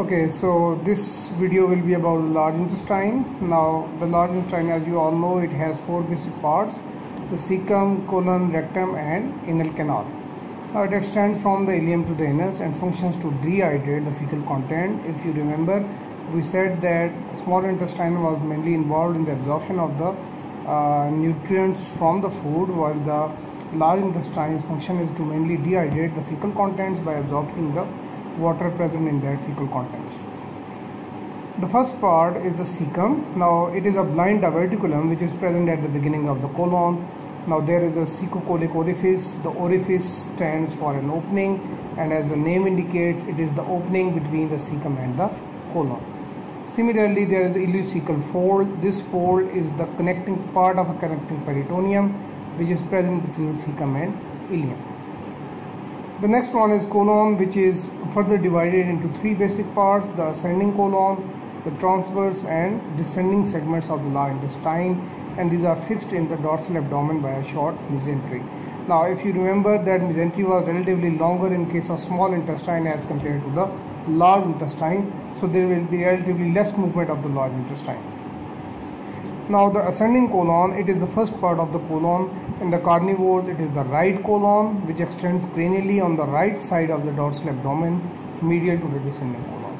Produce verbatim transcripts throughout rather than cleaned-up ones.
Okay, so this video will be about the large intestine. Now, the large intestine, as you all know, it has four basic parts: the cecum, colon, rectum, and anal canal. Now, it extends from the ileum to the anus and functions to dehydrate the fecal content. If you remember, we said that small intestine was mainly involved in the absorption of the uh, nutrients from the food, while the large intestine's function is to mainly dehydrate the fecal contents by absorbing the water present in that fecal contents. The first part is the cecum. Now it is a blind diverticulum which is present at the beginning of the colon. Now there is a cecocolic orifice. The orifice stands for an opening, and as the name indicates, it is the opening between the cecum and the colon. Similarly, there is ileocecal fold. This fold is the connecting part of a connecting peritoneum which is present between cecum and ileum. The next one is colon, which is further divided into three basic parts: the ascending colon, the transverse and descending segments of the large intestine, and these are fixed in the dorsal abdomen by a short mesentery. Now if you remember that mesentery was relatively longer in case of small intestine as compared to the large intestine, so there will be relatively less movement of the large intestine. Now the ascending colon, it is the first part of the colon. In the carnivores, it is the right colon, which extends cranially on the right side of the dorsal abdomen, medial to the descending colon.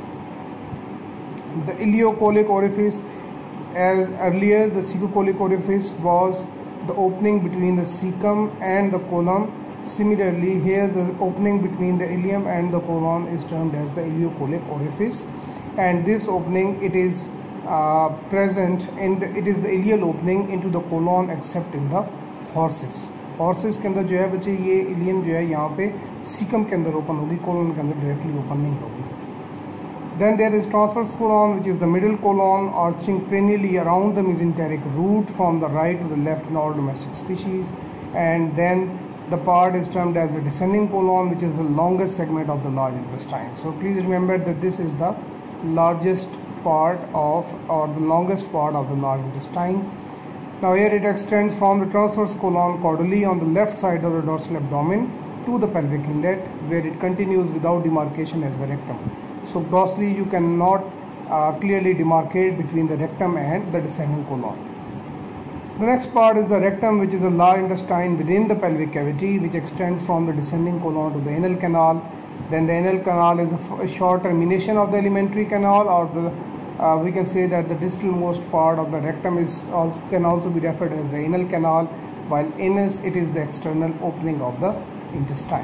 The ileocolic orifice, as earlier the cecocolic orifice was the opening between the cecum and the colon. Similarly, here the opening between the ileum and the colon is termed as the ileocolic orifice, and this opening, it is uh, present in the, it is the ileal opening into the colon except in the horses horses के अंदर जो है बच्चे ये ilium जो है यहाँ पे सीकम के अंदर ओपन होगी, कोलन के अंदर डायरेक्टली ओपन नहीं होगी. Then there is transverse colon, which is the middle colon arching cranially around the mesenteric root from the right to the left in all domestic species, and then the part is termed as the descending colon, which is the longest segment of the large intestine. So please remember that this is the largest part of or the longest part of the large intestine. Now here it extends from the transverse colon caudally on the left side of the dorsal abdomen to the pelvic inlet, where it continues without demarcation as the rectum. So grossly you cannot uh, clearly demarcate between the rectum and the descending colon. The next part is the rectum, which is the large intestine within the pelvic cavity, which extends from the descending colon to the anal canal. Then the anal canal is a, a short termination of the alimentary canal, or the Uh, we can say that the distalmost part of the rectum is also, can also be referred as the anal canal, while anus, it is the external opening of the intestine.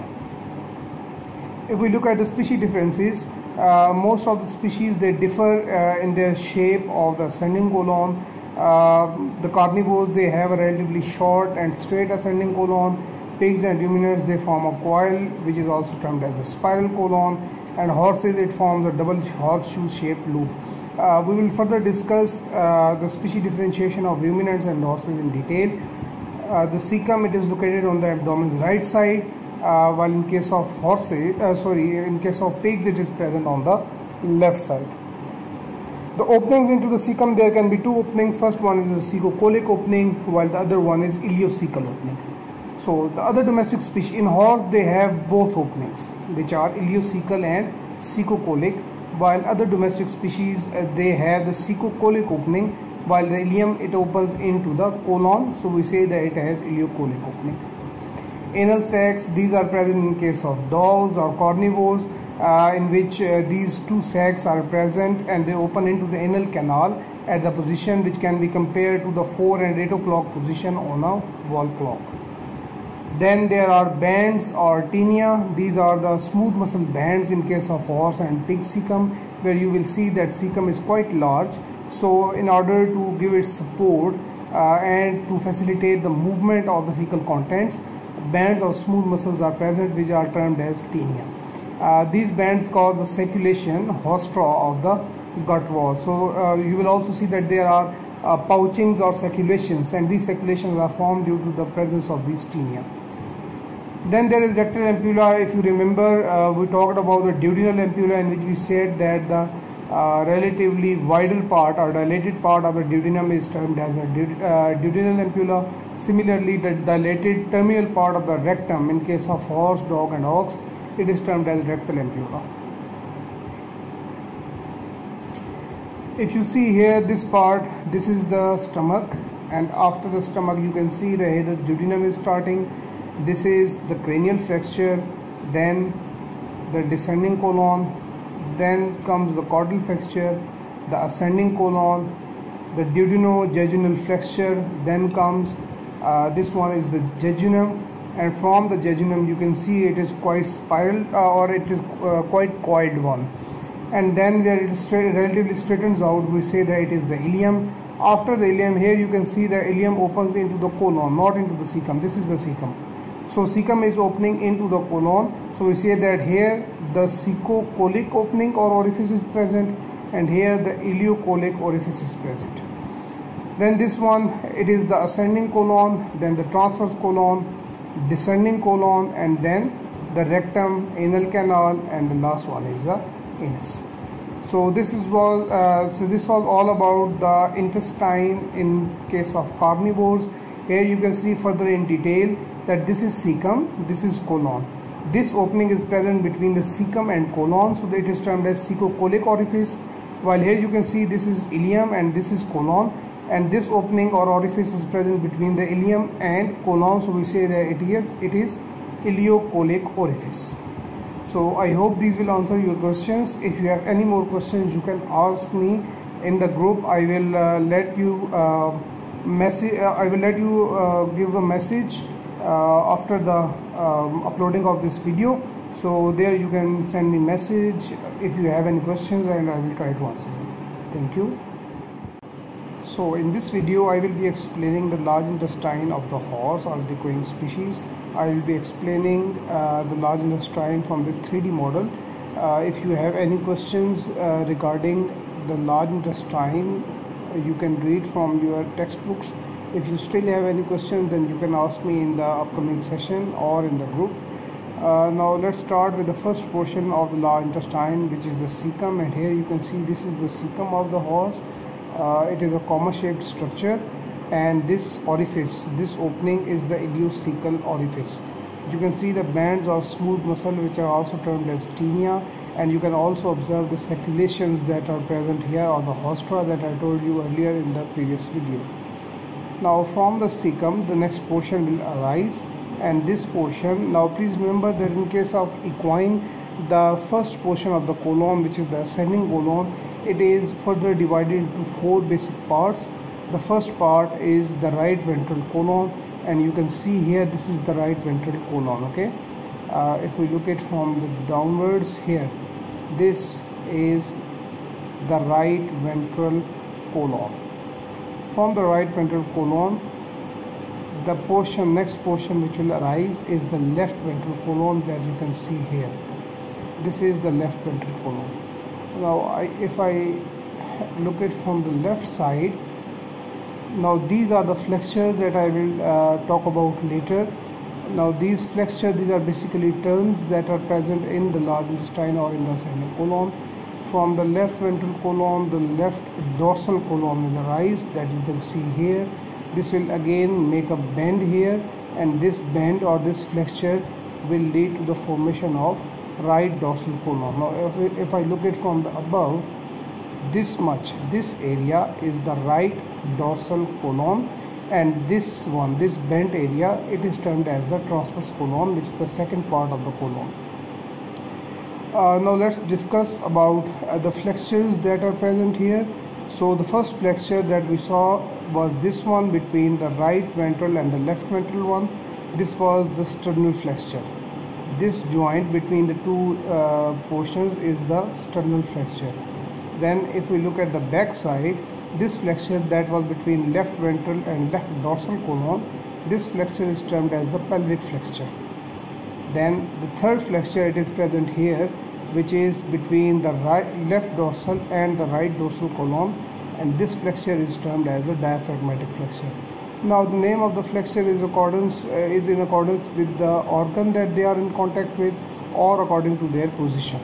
If we look at the species differences, uh, most of the species, they differ uh, in their shape of the ascending colon. Uh, the carnivores, they have a relatively short and straight ascending colon. Pigs and ruminants, they form a coil, which is also termed as the spiral colon, and horses, it forms a double horseshoe shaped loop. Uh, we will further discuss uh, the species differentiation of ruminants and horses in detail. Uh, the cecum, it is located on the abdomen's right side, uh, while in case of horses, uh, sorry, in case of pigs, it is present on the left side. The openings into the cecum, there can be two openings. First one is the cecocolic opening, while the other one is ileocecal opening. So the other domestic species in horse, they have both openings, which are ileocecal and cecocolic, while other domestic species, uh, they have the cecocolic opening, while the ileum, it opens into the colon, so we say that it has ileocolic opening. Anal sacs, these are present in case of dogs or carnivores, uh, in which uh, these two sacs are present and they open into the anal canal at the position which can be compared to the four and eight o'clock position on a wall clock. Then there are bands or tinea. These are the smooth muscle bands in case of horse and pig cecum, where you will see that cecum is quite large. So in order to give it support uh, and to facilitate the movement of the fecal contents, bands or smooth muscles are present, which are termed as tinea. Uh, these bands cause the circulation haustra of the gut wall. So uh, you will also see that there are uh, pouchings or circulations, and these circulations are formed due to the presence of these tinea. Then there is rectal ampulla. If you remember, uh, we talked about the duodenal ampulla, in which we said that the uh, relatively vital part or dilated part of the duodenum is termed as a duod uh, duodenal ampulla. Similarly, the dilated terminal part of the rectum in case of horse, dog and ox, it is termed as rectal ampulla. If you see here this part, this is the stomach, and after the stomach you can see the head of duodenum is starting. This is the cranial flexure, then the descending colon, then comes the caudal flexure, the ascending colon, the duodenojejunal flexure, then comes uh, this one is the jejunum, and from the jejunum you can see it is quite spiral uh, or it is uh, quite coiled one, and then where it straight, relatively straightens out, we say that it is the ileum. After the ileum, here you can see the ileum opens into the colon, not into the cecum. This is the cecum. So cecum is opening into the colon, so we say that here the cecocolic opening or orifice is present, and here the ileocolic orifice is present. Then this one, it is the ascending colon, then the transverse colon, descending colon, and then the rectum, anal canal, and the last one is the anus. So this is was uh, so this was all about the intestine in case of carnivores. Here you can see further in detail that this is cecum, this is colon. This opening is present between the cecum and colon, so that it is termed as cecocolic orifice. While here you can see this is ileum and this is colon, and this opening or orifice is present between the ileum and colon, so we say that it is it is ileocolic orifice. So I hope these will answer your questions. If you have any more questions, you can ask me in the group. I will uh, let you uh, message. Uh, I will let you uh, give a message uh, after the um, uploading of this video. So there you can send me message if you have any questions, and I will try to answer them. Thank you. So in this video I will be explaining the large intestine of the horse or the equine species. I will be explaining uh, the large intestine from this three D model. Uh, if you have any questions uh, regarding the large intestine, you can read from your textbooks. If you still have any questions, then you can ask me in the upcoming session or in the group. Uh, now let's start with the first portion of the large intestine, which is the cecum, and here you can see this is the cecum of the horse. Uh, it is a comma shaped structure, and this orifice, this opening is the ileocecal orifice. You can see the bands of smooth muscle which are also termed as tinea, and you can also observe the circulations that are present here, or the haustra that I told you earlier in the previous video. Now from the cecum the next portion will arise, and this portion, now please remember that in case of equine, the first portion of the colon, which is the ascending colon, it is further divided into four basic parts. The first part is the right ventral colon, and you can see here this is the right ventral colon. Okay, uh, if we look at from the downwards here, this is the right ventral colon. From the right ventral colon, the portion next portion which will arise is the left ventral colon that you can see here. This is the left ventral colon. Now I, if I look at from the left side, now these are the flexures that I will uh, talk about later. Now these flexures, these are basically turns that are present in the large intestine or in the ascending colon. From the left ventral colon, the left dorsal colon will arise, that you can see here. This will again make a bend here, and this bend or this flexure will lead to the formation of right dorsal colon. Now if, if I look at from the above, this much, this area is the right dorsal colon, and this one, this bent area, it is termed as the transverse colon, which is the second part of the colon. Uh, now let's discuss about uh, the flexures that are present here. So the first flexure that we saw was this one between the right ventral and the left ventral one. This was the sternal flexure. This joint between the two uh, portions is the sternal flexure. Then if we look at the back side, this flexure that was between left ventral and left dorsal colon, this flexure is termed as the pelvic flexure. Then the third flexure, it is present here, which is between the right left dorsal and the right dorsal colon, and this flexure is termed as the diaphragmatic flexure. Now the name of the flexure is accordance uh, is in accordance with the organ that they are in contact with, or according to their position.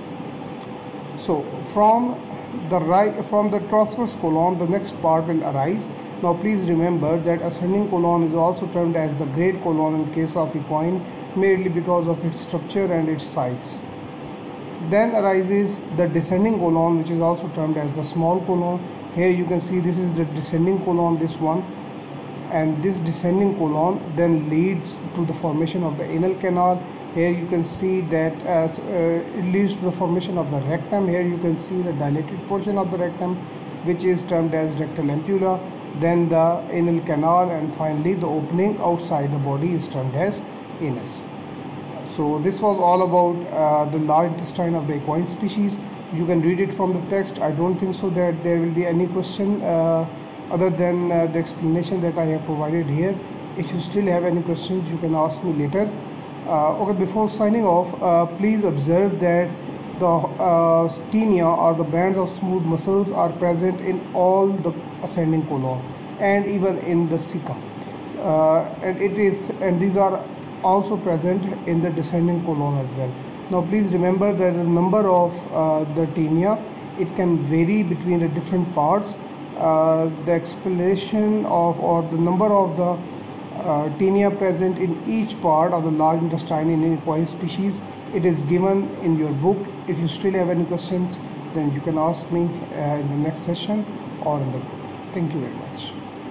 So from the right, from the transverse colon, the next part will arise. Now please remember that ascending colon is also termed as the great colon in case of equine, merely because of its structure and its size. Then arises the descending colon, which is also termed as the small colon. Here you can see this is the descending colon, this one, and this descending colon then leads to the formation of the anal canal. Here you can see that as uh, it leads to the formation of the rectum. Here you can see the dilated portion of the rectum, which is termed as rectal ampulla, then the anal canal, and finally the opening outside the body is termed as anus. So this was all about uh, the large intestine of the equine species. You can read it from the text. I don't think so that there will be any question uh, other than uh, the explanation that I have provided here. If you still have any questions, you can ask me later. Uh, okay, before signing off, uh, please observe that the uh, tinea or the bands of smooth muscles are present in all the ascending colon and even in the cecum, uh, and it is and these are also present in the descending colon as well. Now please remember that the number of uh, the tinea, it can vary between the different parts. Uh, the explanation of or the number of the Uh, tinea present in each part of the large intestine in equine species, it is given in your book. If you still have any questions, then you can ask me uh, in the next session or in the group. Thank you very much.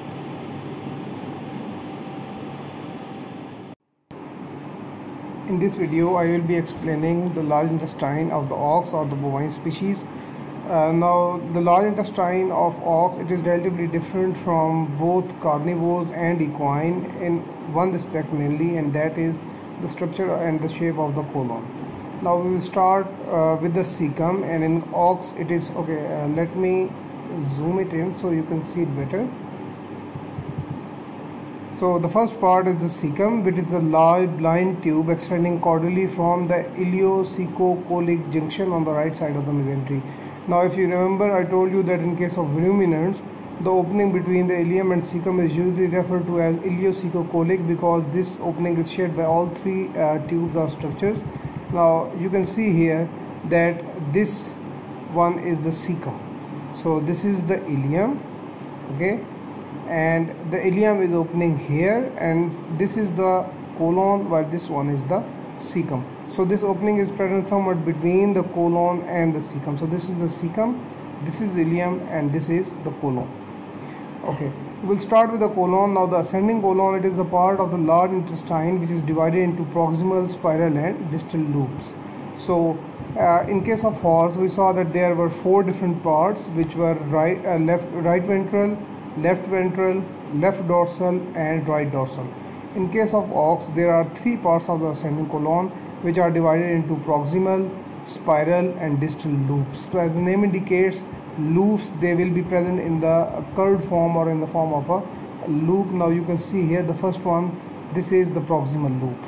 In this video, I will be explaining the large intestine of the ox or the bovine species. Uh, now, the large intestine of ox, it is relatively different from both carnivores and equine in one respect mainly, and that is the structure and the shape of the colon. Now we will start uh, with the cecum, and in ox it is okay. Uh, let me zoom it in so you can see it better. So the first part is the cecum, which is the large blind tube extending caudally from the iliocecocolic junction on the right side of the mesentery. Now if you remember, I told you that in case of ruminants, the opening between the ilium and cecum is usually referred to as iliocecocolic because this opening is shared by all three uh, tubes or structures. Now you can see here that this one is the cecum. So this is the ilium, okay, and the ilium is opening here, and this is the colon, while this one is the cecum. So this opening is present somewhat between the colon and the cecum. So this is the cecum, this is ilium, and this is the colon. Okay, we'll start with the colon. Now the ascending colon, it is the part of the large intestine which is divided into proximal, spiral, and distal loops. So uh, in case of horse, we saw that there were four different parts, which were right, uh, left, right ventral, left ventral, left dorsal, and right dorsal. In case of ox, there are three parts of the ascending colon, which are divided into proximal, spiral, and distal loops. So as the name indicates, loops, they will be present in the curved form or in the form of a loop. Now you can see here the first one, this is the proximal loop.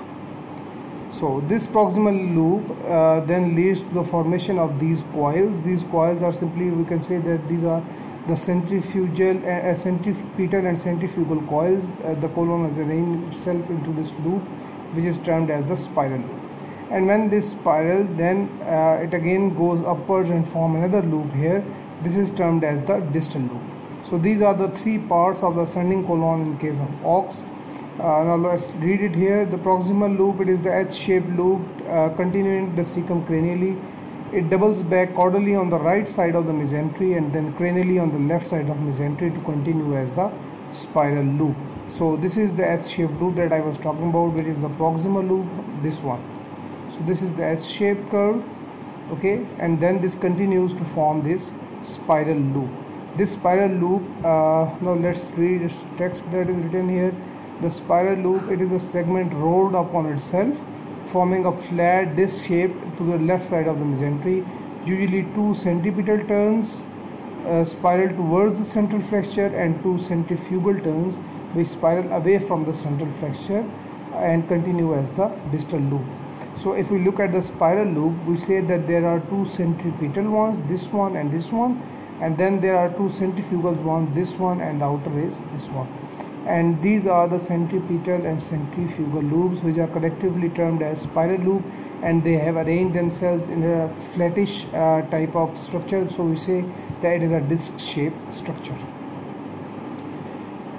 So this proximal loop uh, then leads to the formation of these coils. These coils are simply, we can say that these are the centrifugal, uh, centripetal and centrifugal coils. Uh, the colon has arranged itself into this loop, which is termed as the spiral loop. And when this spiral, then uh, it again goes upwards and form another loop here. This is termed as the distal loop. So these are the three parts of the ascending colon in case of ox. Uh, now let's read it here. The proximal loop, it is the H-shaped loop uh, continuing the cecum cranially. It doubles back caudally on the right side of the mesentery and then cranially on the left side of mesentery to continue as the spiral loop. So this is the H-shaped loop that I was talking about, which is the proximal loop, this one. So this is the H-shaped curve, okay, and then this continues to form this spiral loop. This spiral loop, uh, now let's read this text that is written here. The spiral loop, it is a segment rolled upon itself, forming a flat disc shape to the left side of the mesentery. Usually two centripetal turns uh, spiral towards the central flexure and two centrifugal turns which spiral away from the central flexure and continue as the distal loop. So if we look at the spiral loop, we say that there are two centripetal ones, this one and this one, and then there are two centrifugal ones, this one and the outer is this one. And these are the centripetal and centrifugal loops, which are collectively termed as spiral loop, and they have arranged themselves in a flattish uh, type of structure. So we say that it is a disc shaped structure.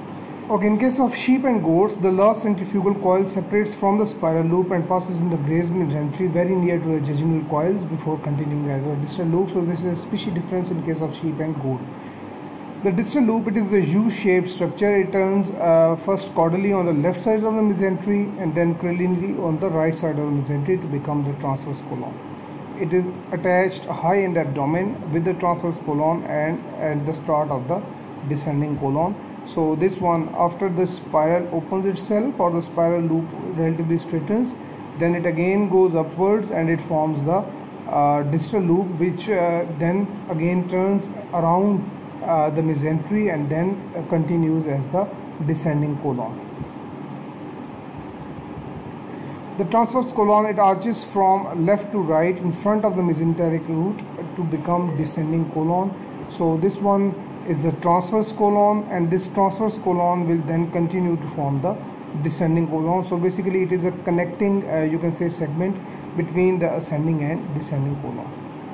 Okay, in case of sheep and goats, the last centrifugal coil separates from the spiral loop and passes in the grazed mesentery very near to the jejunal coils before continuing as a distal loop. So this is a species difference in case of sheep and goat. The distal loop, it is the U-shaped structure. It turns uh, first caudally on the left side of the mesentery and then crenulally on the right side of the mesentery to become the transverse colon. It is attached high in the abdomen with the transverse colon and at the start of the descending colon. So this one, after the spiral opens itself or the spiral loop relatively straightens, then it again goes upwards and it forms the uh, distal loop, which uh, then again turns around uh, the mesentery and then uh, continues as the descending colon. The transverse colon, it arches from left to right in front of the mesenteric root to become descending colon. So this one is the transverse colon, and this transverse colon will then continue to form the descending colon. So basically it is a connecting uh, you can say segment between the ascending and descending colon.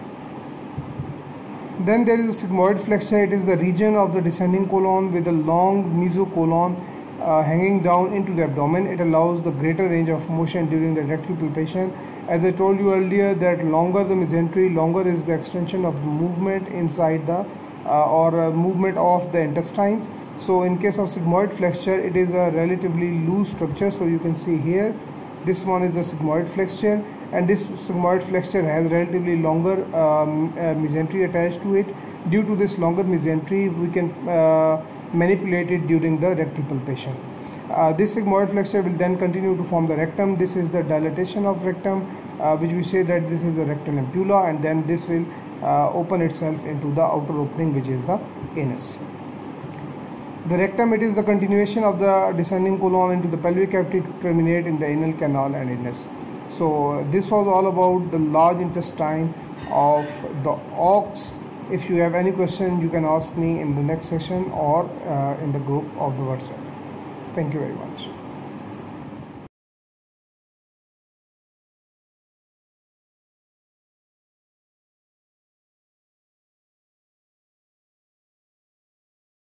Then there is a sigmoid flexure. It is the region of the descending colon with a long mesocolon uh, hanging down into the abdomen. It allows the greater range of motion during the rectal palpation. As I told you earlier, that longer the mesentery, longer is the extension of the movement inside the uh, or uh, movement of the intestines. So in case of sigmoid flexure, it is a relatively loose structure. So you can see here, this one is the sigmoid flexure, and this sigmoid flexure has relatively longer um, uh, mesentery attached to it. Due to this longer mesentery, we can uh, manipulate it during the rectal palpation. Uh, this sigmoid flexure will then continue to form the rectum. This is the dilatation of rectum, uh, which we say that this is the rectal ampulla, and then this will uh, open itself into the outer opening, which is the anus. The rectum, it is the continuation of the descending colon into the pelvic cavity to terminate in the anal canal and anus. So this was all about the large intestine of the ox. If you have any question, you can ask me in the next session or uh, in the group of the WhatsApp. Thank you very much.